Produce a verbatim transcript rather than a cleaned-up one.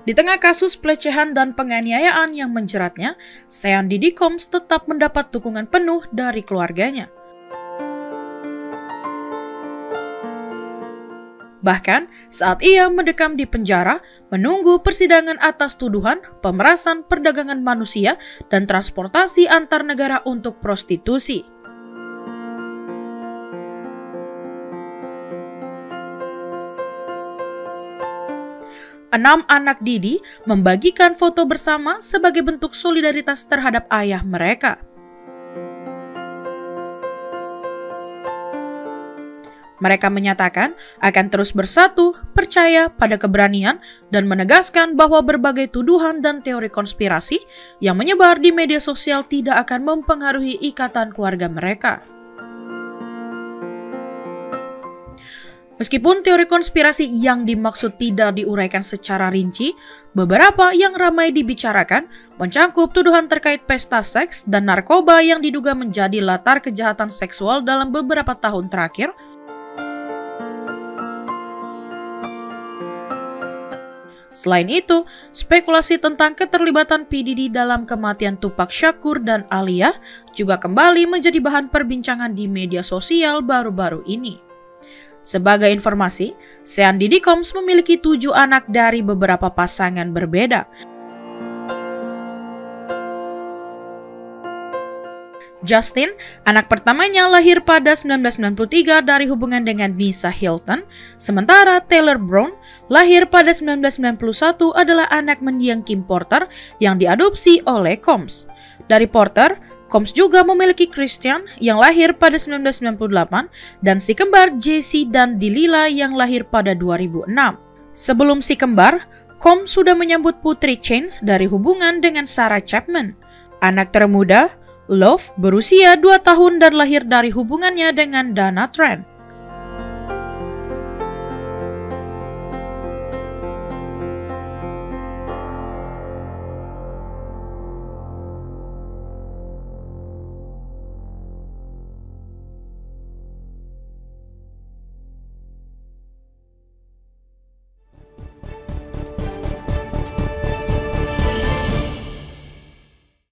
Di tengah kasus pelecehan dan penganiayaan yang menjeratnya, Sean Diddy Combs tetap mendapat dukungan penuh dari keluarganya. Bahkan saat ia mendekam di penjara, menunggu persidangan atas tuduhan pemerasan perdagangan manusia dan transportasi antar negara untuk prostitusi. Enam anak Diddy membagikan foto bersama sebagai bentuk solidaritas terhadap ayah mereka. Mereka menyatakan akan terus bersatu, percaya pada keberanian, dan menegaskan bahwa berbagai tuduhan dan teori konspirasi yang menyebar di media sosial tidak akan mempengaruhi ikatan keluarga mereka. Meskipun teori konspirasi yang dimaksud tidak diuraikan secara rinci, beberapa yang ramai dibicarakan mencangkup tuduhan terkait pesta seks dan narkoba yang diduga menjadi latar kejahatan seksual dalam beberapa tahun terakhir. Selain itu, spekulasi tentang keterlibatan P. Diddy dalam kematian Tupac Shakur dan Aaliyah juga kembali menjadi bahan perbincangan di media sosial baru-baru ini. Sebagai informasi, Sean Diddy Combs memiliki tujuh anak dari beberapa pasangan berbeda. Justin, anak pertamanya lahir pada seribu sembilan ratus sembilan puluh tiga dari hubungan dengan Misa Hylton, sementara Taylor Brown, lahir pada seribu sembilan ratus sembilan puluh satu adalah anak mendiang Kim Porter yang diadopsi oleh Combs. Dari Porter, Combs juga memiliki Christian yang lahir pada seribu sembilan ratus sembilan puluh delapan dan si kembar Jesse dan Delilah yang lahir pada dua ribu enam. Sebelum si kembar, Combs sudah menyambut putri Chance dari hubungan dengan Sarah Chapman. Anak termuda, Love, berusia dua tahun dan lahir dari hubungannya dengan Dana Trent.